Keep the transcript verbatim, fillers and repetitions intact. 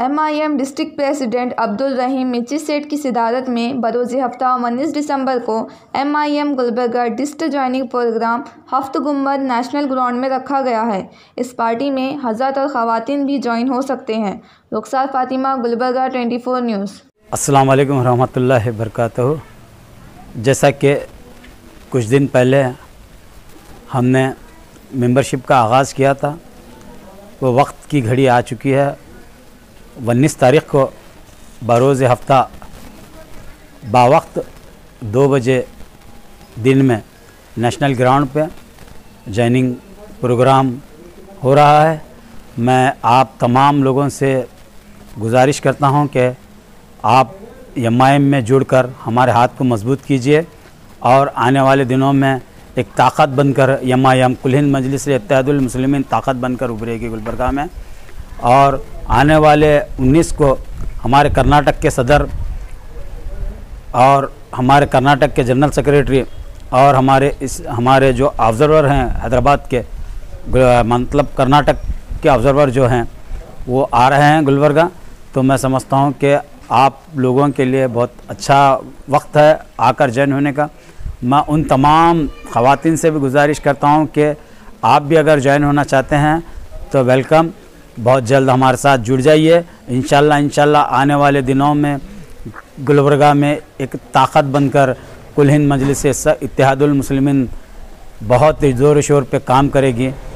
M I M district president Abdul Rahim Mirchi Seth की सदारत में बरोज़ हफ्ता उन्नीस दिसंबर को M I M Gulbarga district joining programme Haft Gumbad national ground में रखा गया है। इस पार्टी में हज़रत और ख़वातीन भी ज्वाइन हो सकते हैं। Rukhsar Fatima, Gulbarga twenty four news. अस्सलाम वालेकुम रहमतुल्लाहि बरकातहू। जैसा कि कुछ दिन पहले हमने मेंबरशिप का आगाज़ किया था, वो वक्त की घड़ी आ चुकी है। उन्नीस तारीख़ को बरोज़ हफ्ता बावक्त दो बजे दिन में नेशनल ग्राउंड पे जॉइनिंग प्रोग्राम हो रहा है। मैं आप तमाम लोगों से गुजारिश करता हूं कि आप एम आई एम में जुड़कर हमारे हाथ को मजबूत कीजिए और आने वाले दिनों में एक ताकत बनकर एम आई एम कुल हिंद मजलिस इत्तेहादुल मुस्लिमीन ताकत बनकर उभरेगी गुलबर्गा में। और आने वाले उन्नीस को हमारे कर्नाटक के सदर और हमारे कर्नाटक के जनरल सेक्रेटरी और हमारे इस हमारे जो ऑब्ज़र्वर हैं हैदराबाद के, मतलब कर्नाटक के ऑब्ज़र्वर जो हैं वो आ रहे हैं गुलबर्गा। तो मैं समझता हूं कि आप लोगों के लिए बहुत अच्छा वक्त है आकर जॉइन होने का। मैं उन तमाम ख़वातीन से भी गुजारिश करता हूं कि आप भी अगर जॉइन होना चाहते हैं तो वेलकम, बहुत जल्द हमारे साथ जुड़ जाइए। इंशाल्लाह इंशाल्लाह आने वाले दिनों में गुलबर्गा में एक ताकत बनकर कुल हिंद मजलिस इत्तेहादुल मुस्लिमीन बहुत ज़ोर शोर पे काम करेगी।